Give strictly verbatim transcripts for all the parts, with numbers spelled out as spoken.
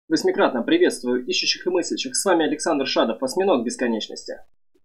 Восьмикратно приветствую ищущих и мыслящих. С вами Александр Шадов, осьминог бесконечности.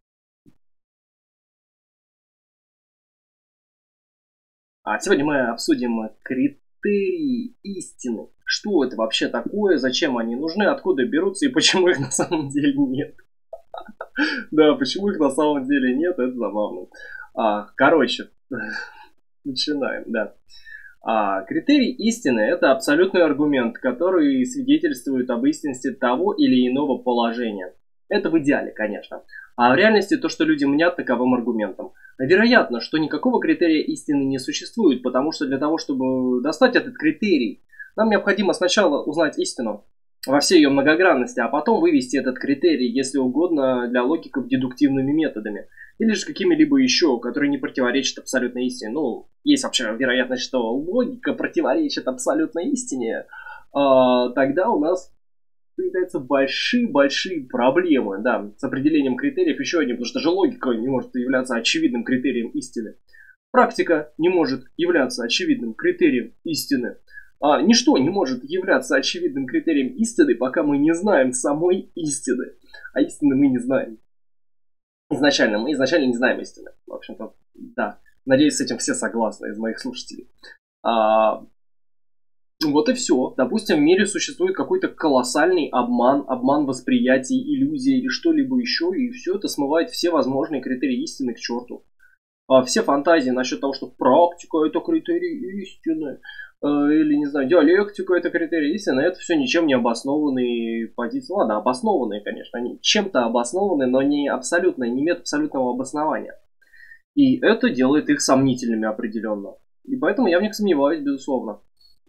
А сегодня мы обсудим критерии истины. Что это вообще такое, зачем они нужны, откуда берутся и почему их на самом деле нет. Да, почему их на самом деле нет, это забавно. А, короче, начинаем, да. А, критерий истины – это абсолютный аргумент, который свидетельствует об истинности того или иного положения. Это в идеале, конечно. А в реальности то, что люди мнят таковым аргументом. Вероятно, что никакого критерия истины не существует, потому что для того, чтобы достать этот критерий, нам необходимо сначала узнать истину во всей ее многогранности, а потом вывести этот критерий, если угодно, для логиков дедуктивными методами. Или же какими-либо еще, которые не противоречат абсолютной истине. Ну, есть вообще вероятность, что логика противоречит абсолютной истине. А, тогда у нас появляются большие-большие проблемы, да, с определением критериев. Еще одни, потому что же логика не может являться очевидным критерием истины. Практика не может являться очевидным критерием истины. А, ничто не может являться очевидным критерием истины, пока мы не знаем самой истины. А истины мы не знаем. Изначально, мы изначально не знаем истины. В общем-то, да. Надеюсь, с этим все согласны из моих слушателей. А, вот и все. Допустим, в мире существует какой-то колоссальный обман, обман восприятий, иллюзий или что-либо еще, и все это смывает все возможные критерии истины к черту. А все фантазии насчет того, что практика это критерий истины, или, не знаю, диалектика это критерий истины, это все ничем не обоснованные позиции. Ладно, обоснованные, конечно, они чем-то обоснованы, но не абсолютно, не имеют абсолютного обоснования. И это делает их сомнительными определенно. И поэтому я в них сомневаюсь, безусловно.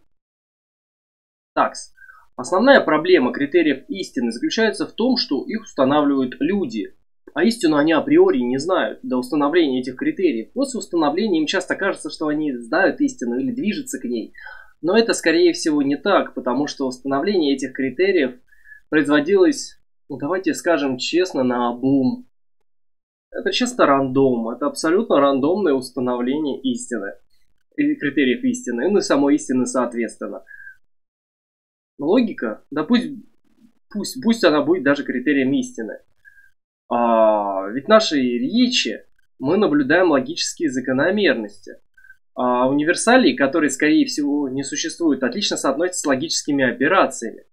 Так, основная проблема критериев истины заключается в том, что их устанавливают люди. А истину они априори не знают до установления этих критериев. После установления им часто кажется, что они знают истину или движутся к ней. Но это, скорее всего, не так, потому что установление этих критериев производилось, ну давайте скажем честно, наобум. Это чисто рандом, это абсолютно рандомное установление истины. И критериев истины, ну и самой истины соответственно. Логика, да пусть, пусть, пусть она будет даже критерием истины. А, ведь в нашей речи мы наблюдаем логические закономерности. А универсалии, которые, скорее всего, не существуют, отлично соотносятся с логическими операциями.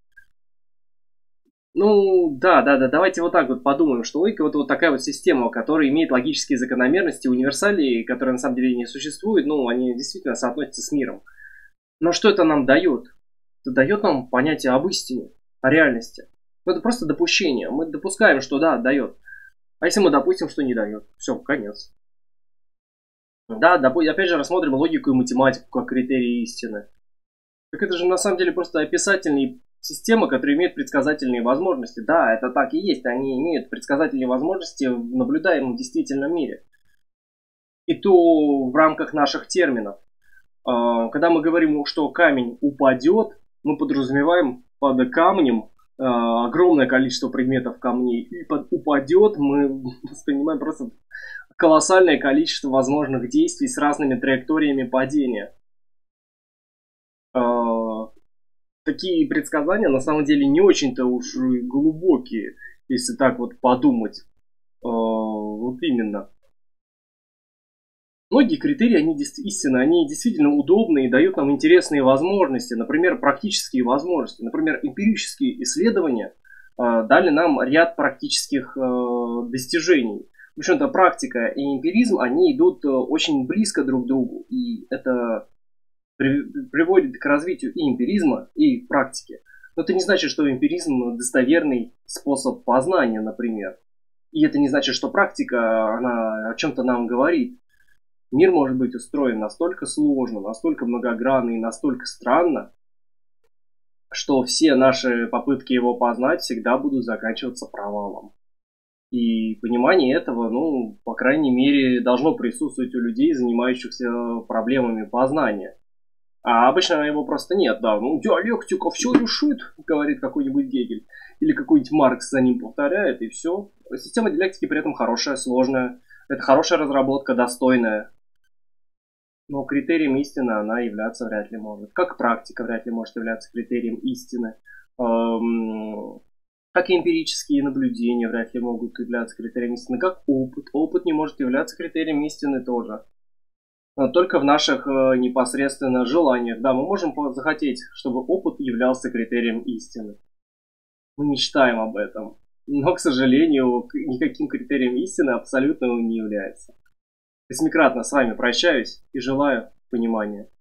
Ну, да, да, да, давайте вот так вот подумаем, что логика вот, вот такая вот система, которая имеет логические закономерности, универсалии, которые на самом деле не существуют, ну, они действительно соотносятся с миром. Но что это нам дает? Это дает нам понятие об истине, о реальности. Это просто допущение. Мы допускаем, что да, дает. А если мы допустим, что не дает? Все, конец. Да, допустим, опять же рассмотрим логику и математику как критерии истины. Так это же на самом деле просто описательные системы, которые имеют предсказательные возможности. Да, это так и есть. Они имеют предсказательные возможности в наблюдаемом действительном мире. И то в рамках наших терминов. Когда мы говорим, что камень упадет, мы подразумеваем под камнем огромное количество предметов камней. И под упадет мы воспринимаем просто колоссальное количество возможных действий с разными траекториями падения. Такие предсказания на самом деле не очень-то уж глубокие, если так вот подумать. Вот именно. Многие критерии, они действительно, они действительно удобны и дают нам интересные возможности, например, практические возможности. Например, эмпирические исследования э, дали нам ряд практических э, достижений. В общем-то, практика и эмпиризм, они идут э, очень близко друг к другу, и это при, приводит к развитию и эмпиризма, и практики. Но это не значит, что эмпиризм достоверный способ познания, например. И это не значит, что практика, она о чем-то нам говорит. Мир может быть устроен настолько сложно, настолько многогранно и настолько странно, что все наши попытки его познать всегда будут заканчиваться провалом. И понимание этого, ну, по крайней мере, должно присутствовать у людей, занимающихся проблемами познания. А обычно его просто нет, да. Ну, диалектика все решит, говорит какой-нибудь Гегель. Или какой-нибудь Маркс за ним повторяет, и все. Система диалектики при этом хорошая, сложная. Это хорошая разработка, достойная. Но критерием истины она являться вряд ли может. Как практика вряд ли может являться критерием истины. Эм, как и эмпирические наблюдения вряд ли могут являться критерием истины, как опыт. Опыт не может являться критерием истины тоже. Но только в наших э, непосредственно желаниях. Да, мы можем захотеть, чтобы опыт являлся критерием истины. Мы мечтаем об этом. Но, к сожалению, никаким критерием истины абсолютно он не является. Восьмикратно с вами прощаюсь и желаю понимания.